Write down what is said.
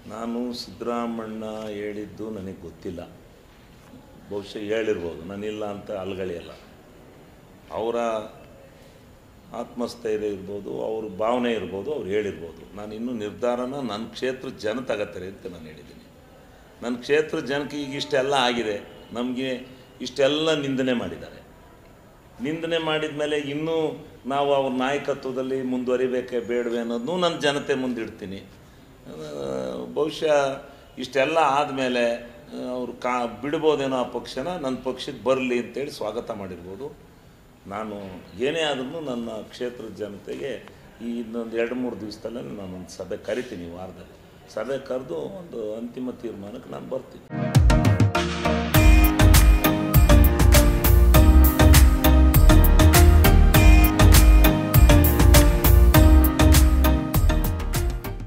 ನಾನು ಸಿದ್ದರಾಮಣ್ಣ ಹೇಳಿದ್ದು ನನಗೆ ಗೊತ್ತಿಲ್ಲ. ಬಹುಶಃ ಹೇಳಿರ್ಬೋದು, ನಾನಿಲ್ಲ ಅಂತ ಅಲ್ಗಳಿಯಲ್ಲ. ಅವರ ಆತ್ಮಸ್ಥೈರ್ಯ ಇರ್ಬೋದು, ಅವ್ರ ಭಾವನೆ ಇರ್ಬೋದು, ಅವ್ರು ಹೇಳಿರ್ಬೋದು. ನಾನು ಇನ್ನೂ ನಿರ್ಧಾರನ ನನ್ನ ಕ್ಷೇತ್ರ ಜನ ತಗೋತಾರೆ ಅಂತ ನಾನು ಹೇಳಿದ್ದೀನಿ. ನನ್ನ ಕ್ಷೇತ್ರ ಜನಕ್ಕೆ ಈಗ ಇಷ್ಟೆಲ್ಲ ಆಗಿದೆ, ನಮಗೆ ಇಷ್ಟೆಲ್ಲ ನಿಂದನೆ ಮಾಡಿದ್ದಾರೆ. ನಿಂದನೆ ಮಾಡಿದ ಮೇಲೆ ಇನ್ನೂ ನಾವು ಅವ್ರ ನಾಯಕತ್ವದಲ್ಲಿ ಮುಂದುವರಿಬೇಕೇ ಬೇಡವೆ ಅನ್ನೋದನ್ನೂ ನನ್ನ ಜನತೆ ಮುಂದಿಡ್ತೀನಿ. ಬಹುಶಃ ಇಷ್ಟೆಲ್ಲ ಆದಮೇಲೆ ಅವರು ಬಿಡ್ಬೋದೇನೋ ಆ ಪಕ್ಷನ, ನನ್ನ ಪಕ್ಷಕ್ಕೆ ಬರಲಿ ಅಂತೇಳಿ ಸ್ವಾಗತ ಮಾಡಿರ್ಬೋದು. ನಾನು ಏನೇ ಆದ್ರೂ ನನ್ನ ಕ್ಷೇತ್ರದ ಜನತೆಗೆ ಈ ಇನ್ನೊಂದು 2-3 ದಿವಸದಲ್ಲೇ ನಾನೊಂದು ಸಭೆ ಕರಿತೀನಿ. ವಾರದಲ್ಲಿ ಸಭೆ ಕರೆದು ಒಂದು ಅಂತಿಮ ತೀರ್ಮಾನಕ್ಕೆ ನಾನು ಬರ್ತೀನಿ.